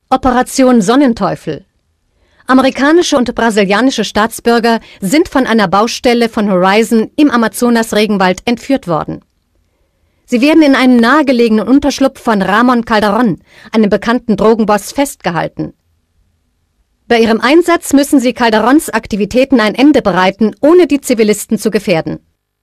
Operation Sonnenteufel. Amerikanische und brasilianische Staatsbürger sind von einer Baustelle von Horizon im Amazonas-Regenwald entführt worden. Sie werden in einem nahegelegenen Unterschlupf von Ramon Calderón, einem bekannten Drogenboss, festgehalten. Bei ihrem Einsatz müssen sie Calderons Aktivitäten ein Ende bereiten, ohne die Zivilisten zu gefährden.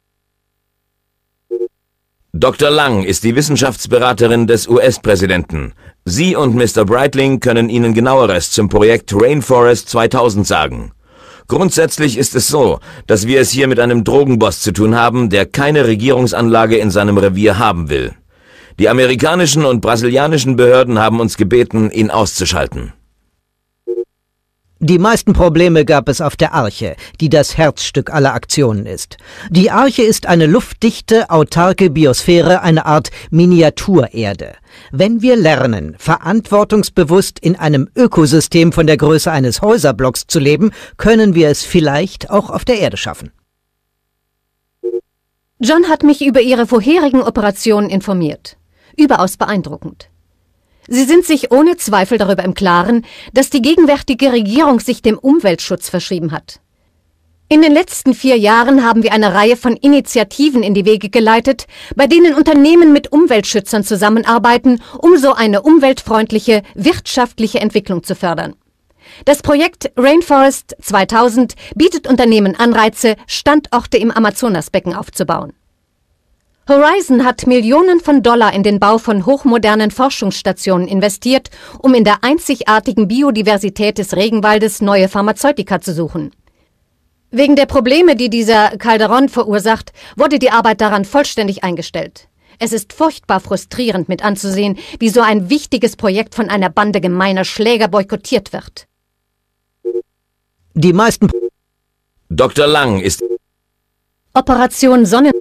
Dr. Lang ist die Wissenschaftsberaterin des US-Präsidenten. Sie und Mr. Breitling können Ihnen Genaueres zum Projekt Rainforest 2000 sagen. Grundsätzlich ist es so, dass wir es hier mit einem Drogenboss zu tun haben, der keine Regierungsanlage in seinem Revier haben will. Die amerikanischen und brasilianischen Behörden haben uns gebeten, ihn auszuschalten. Die meisten Probleme gab es auf der Arche, die das Herzstück aller Aktionen ist. Die Arche ist eine luftdichte, autarke Biosphäre, eine Art Miniaturerde. Wenn wir lernen, verantwortungsbewusst in einem Ökosystem von der Größe eines Häuserblocks zu leben, können wir es vielleicht auch auf der Erde schaffen. John hat mich über ihre vorherigen Operationen informiert. Überaus beeindruckend. Sie sind sich ohne Zweifel darüber im Klaren, dass die gegenwärtige Regierung sich dem Umweltschutz verschrieben hat. In den letzten 4 Jahren haben wir eine Reihe von Initiativen in die Wege geleitet, bei denen Unternehmen mit Umweltschützern zusammenarbeiten, um so eine umweltfreundliche, wirtschaftliche Entwicklung zu fördern. Das Projekt Rainforest 2000 bietet Unternehmen Anreize, Standorte im Amazonasbecken aufzubauen. Horizon hat Millionen von Dollar in den Bau von hochmodernen Forschungsstationen investiert, um in der einzigartigen Biodiversität des Regenwaldes neue Pharmazeutika zu suchen. Wegen der Probleme, die dieser Calderón verursacht, wurde die Arbeit daran vollständig eingestellt. Es ist furchtbar frustrierend mit anzusehen, wie so ein wichtiges Projekt von einer Bande gemeiner Schläger boykottiert wird. Die meisten... Dr. Lang ist... Operation Sonnen...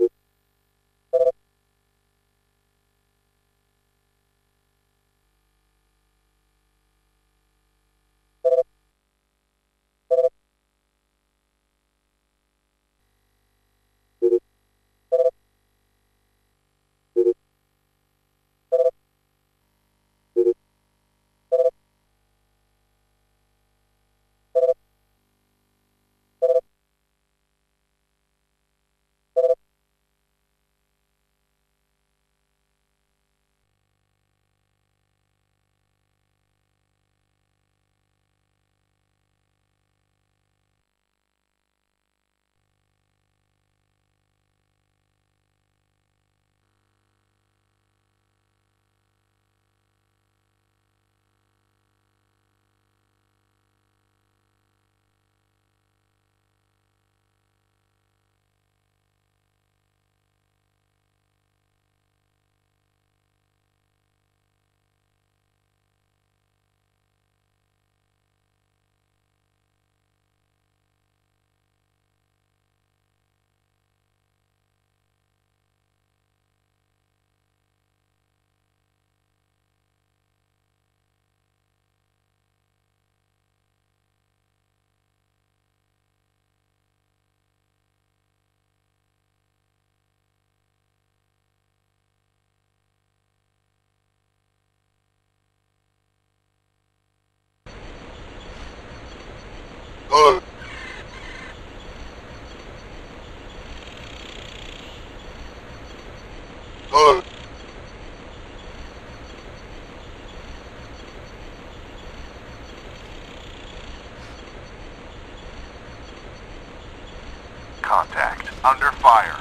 Contact under fire.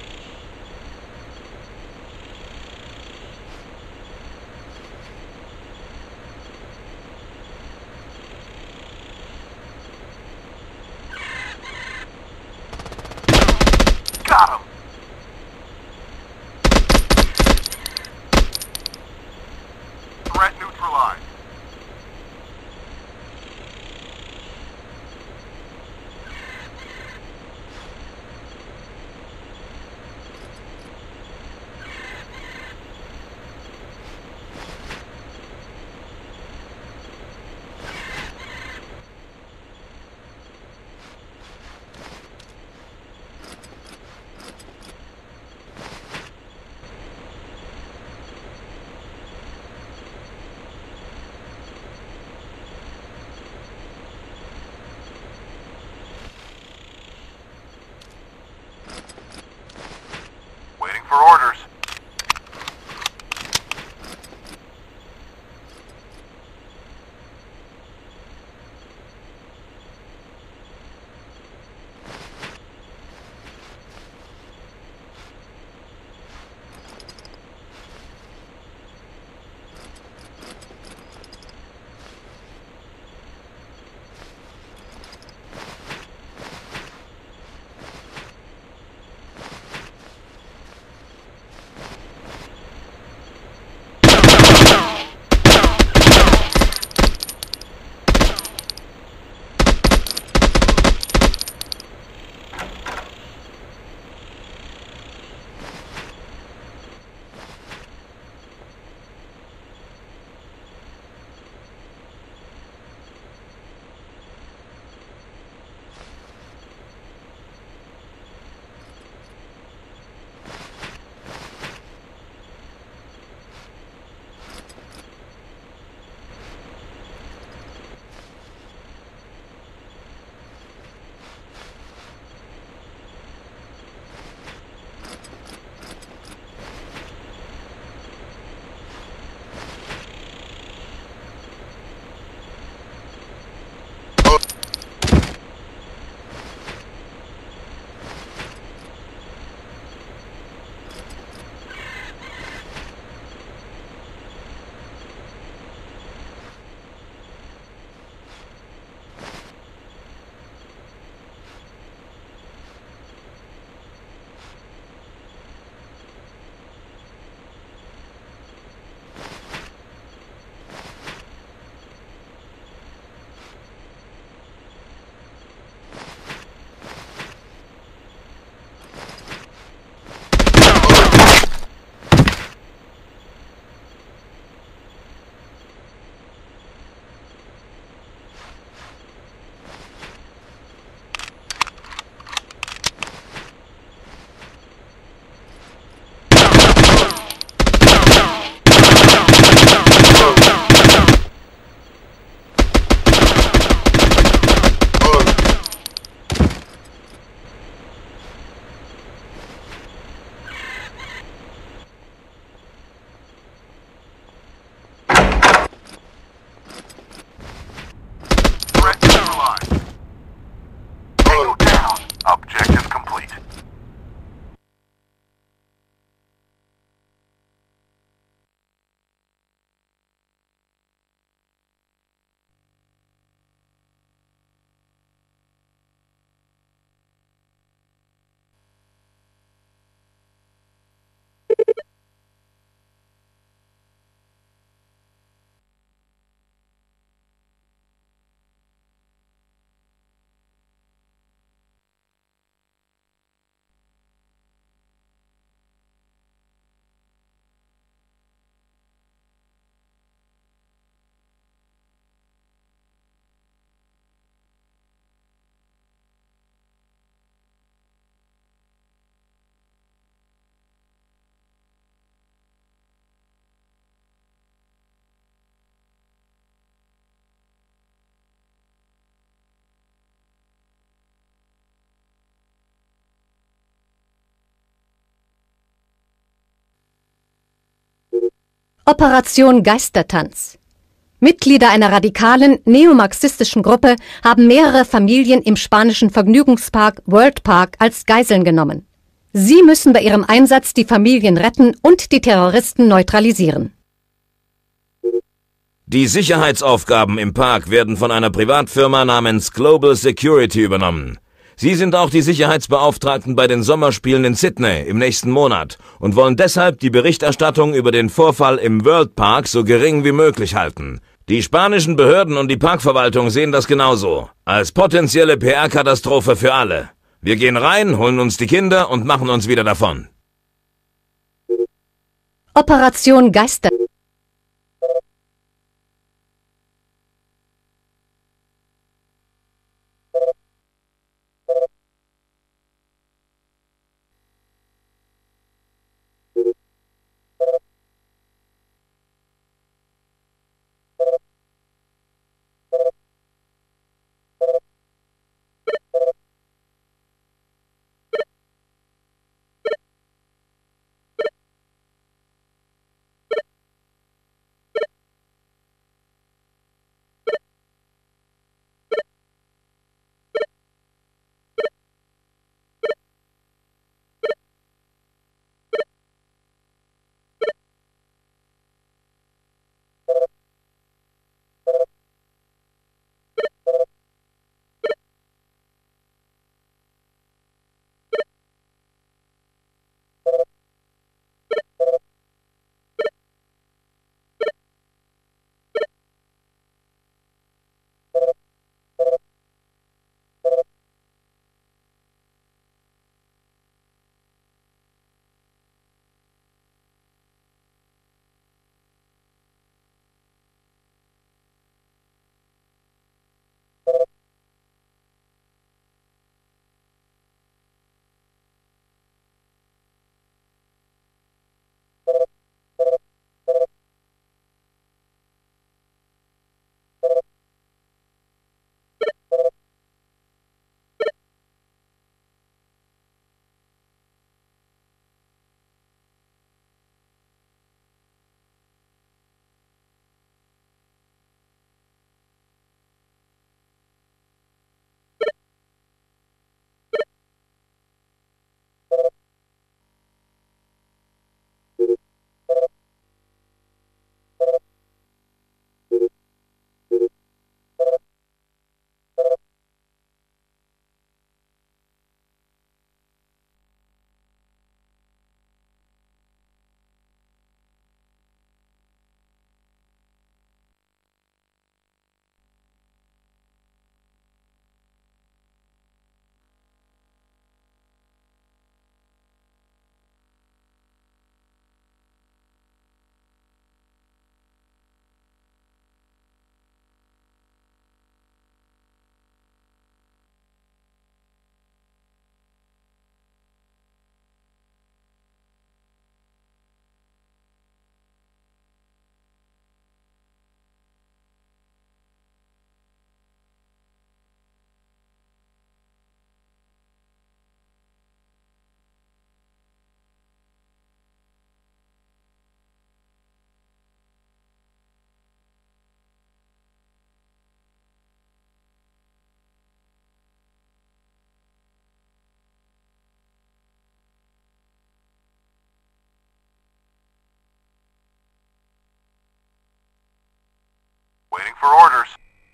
Got him. Threat neutralized. Operation Geistertanz. Mitglieder einer radikalen, neomarxistischen Gruppe haben mehrere Familien im spanischen Vergnügungspark World Park als Geiseln genommen. Sie müssen bei ihrem Einsatz die Familien retten und die Terroristen neutralisieren. Die Sicherheitsaufgaben im Park werden von einer Privatfirma namens Global Security übernommen. Sie sind auch die Sicherheitsbeauftragten bei den Sommerspielen in Sydney im nächsten Monat und wollen deshalb die Berichterstattung über den Vorfall im World Park so gering wie möglich halten. Die spanischen Behörden und die Parkverwaltung sehen das genauso. Als potenzielle PR-Katastrophe für alle. Wir gehen rein, holen uns die Kinder und machen uns wieder davon. Operation Geister. Waiting for orders.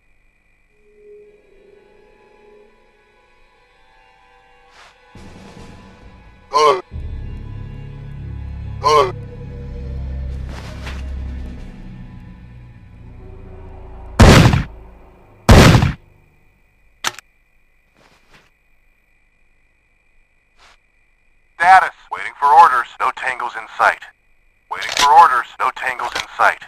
Status. Waiting for orders. No tangos in sight. Waiting for orders. No tangos in sight.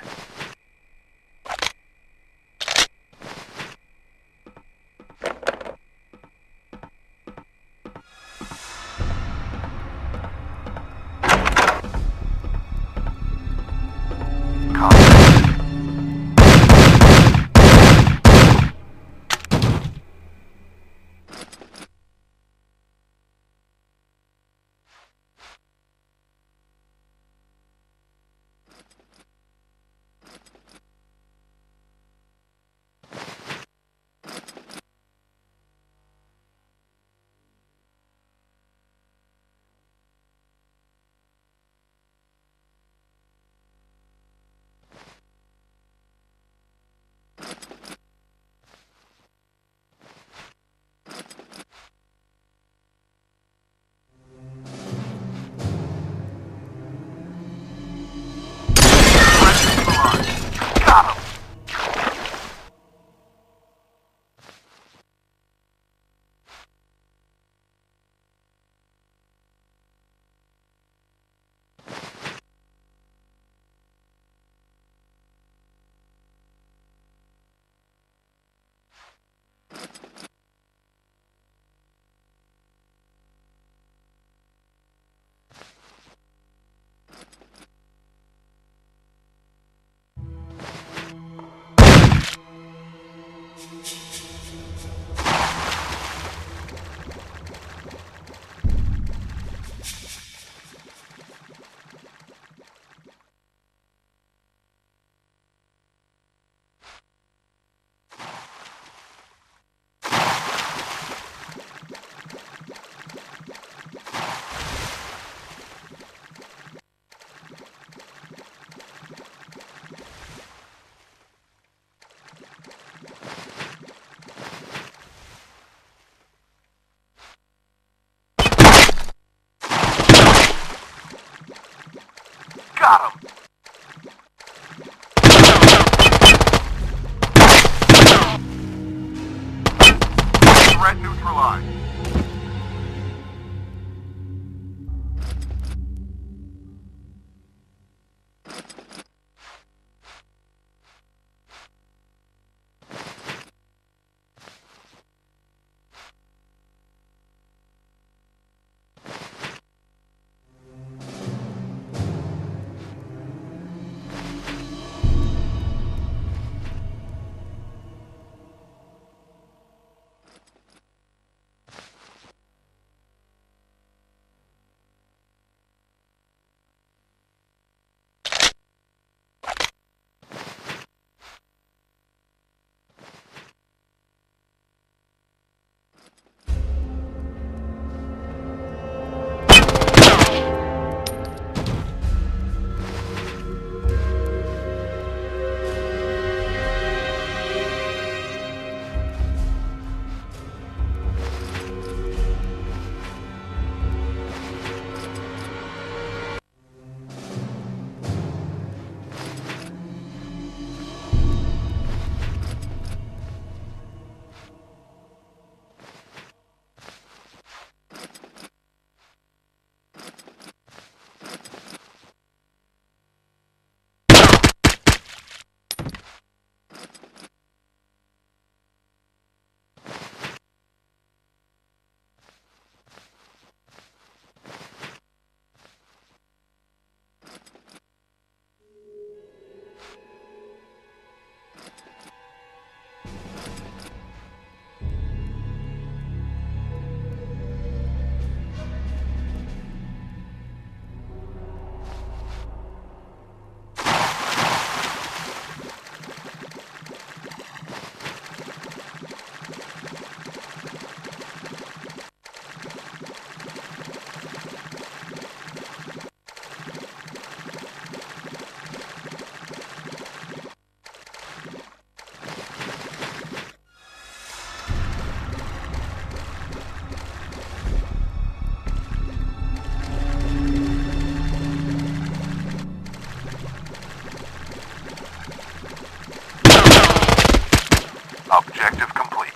by. Objective complete.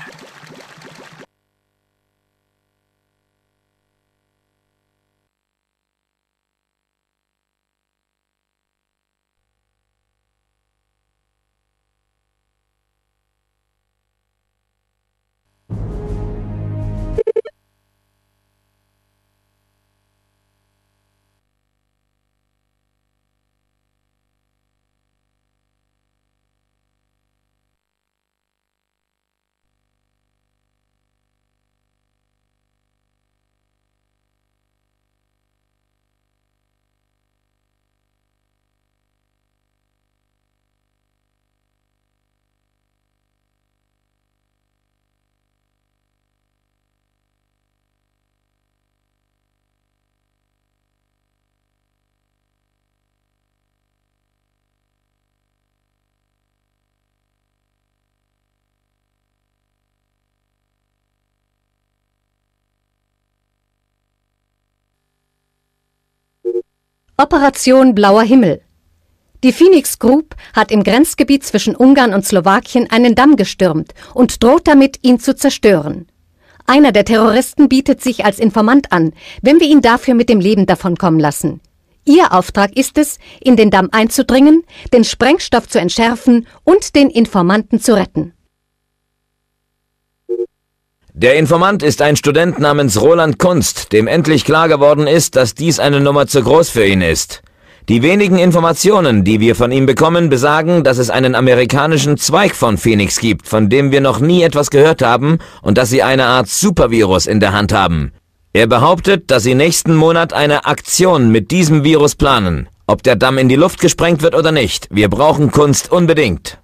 Operation Blauer Himmel. Die Phoenix Group hat im Grenzgebiet zwischen Ungarn und Slowakien einen Damm gestürmt und droht damit, ihn zu zerstören. Einer der Terroristen bietet sich als Informant an, wenn wir ihn dafür mit dem Leben davonkommen lassen. Ihr Auftrag ist es, in den Damm einzudringen, den Sprengstoff zu entschärfen und den Informanten zu retten. Der Informant ist ein Student namens Roland Kunst, dem endlich klar geworden ist, dass dies eine Nummer zu groß für ihn ist. Die wenigen Informationen, die wir von ihm bekommen, besagen, dass es einen amerikanischen Zweig von Phoenix gibt, von dem wir noch nie etwas gehört haben und dass sie eine Art Supervirus in der Hand haben. Er behauptet, dass sie nächsten Monat eine Aktion mit diesem Virus planen. Ob der Damm in die Luft gesprengt wird oder nicht, wir brauchen Kunst unbedingt.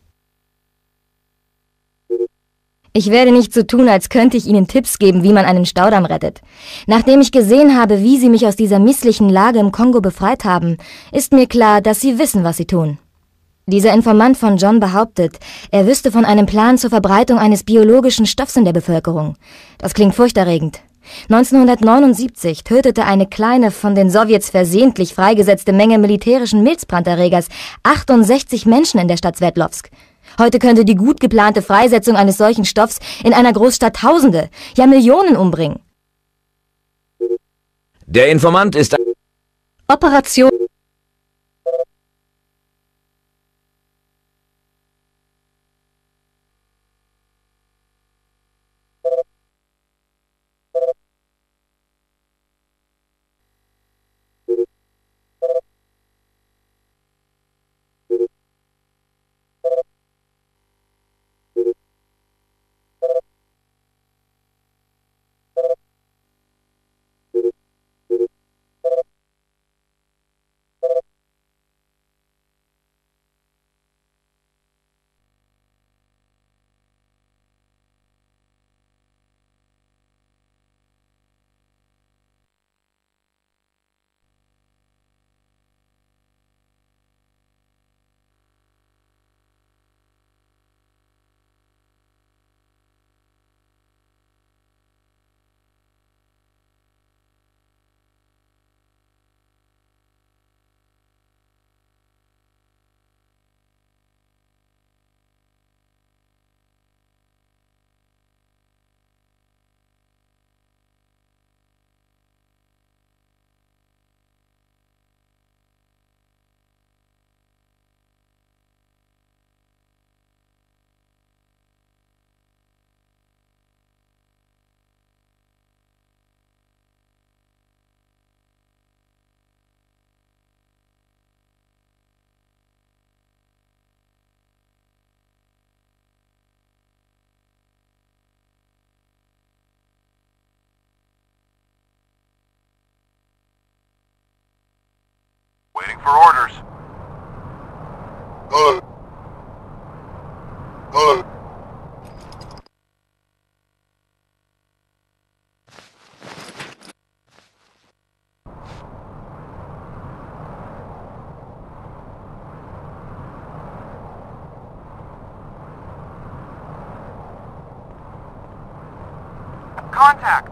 Ich werde nicht so tun, als könnte ich Ihnen Tipps geben, wie man einen Staudamm rettet. Nachdem ich gesehen habe, wie Sie mich aus dieser misslichen Lage im Kongo befreit haben, ist mir klar, dass Sie wissen, was Sie tun. Dieser Informant von John behauptet, er wüsste von einem Plan zur Verbreitung eines biologischen Stoffs in der Bevölkerung. Das klingt furchterregend. 1979 tötete eine kleine, von den Sowjets versehentlich freigesetzte Menge militärischen Milzbranderregers 68 Menschen in der Stadt Sverdlovsk. Heute könnte die gut geplante Freisetzung eines solchen Stoffs in einer Großstadt Tausende, ja Millionen umbringen. Der Informant ist... Operation. Waiting for orders. Contact!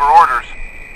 for orders.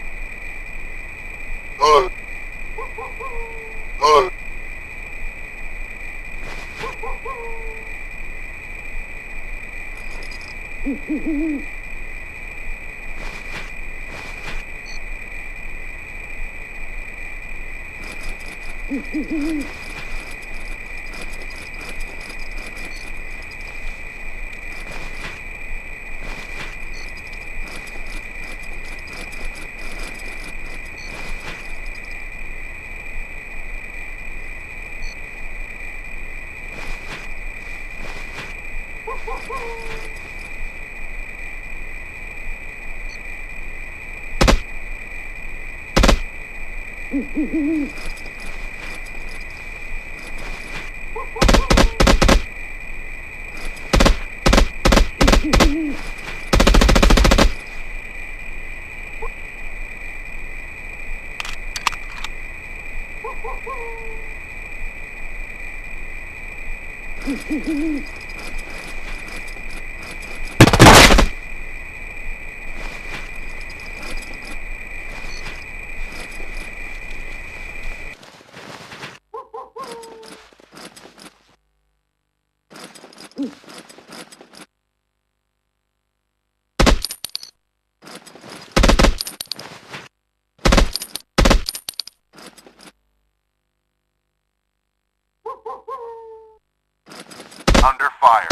Under fire.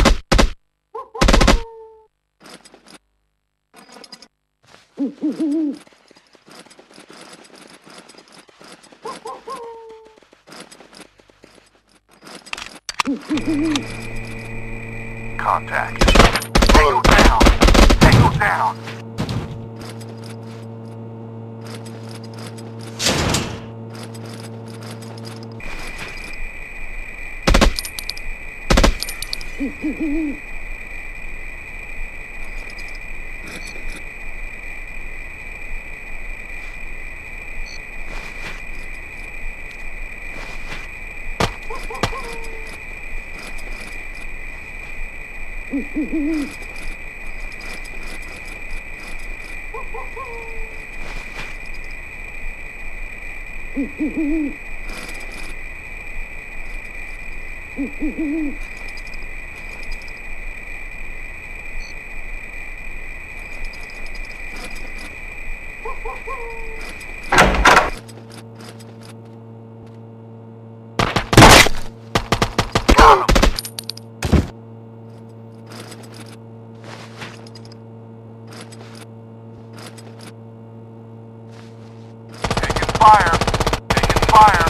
Contact. Tango down! Tango down! Fire! Taking fire!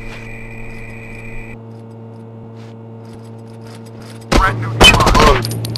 Threat neutralized.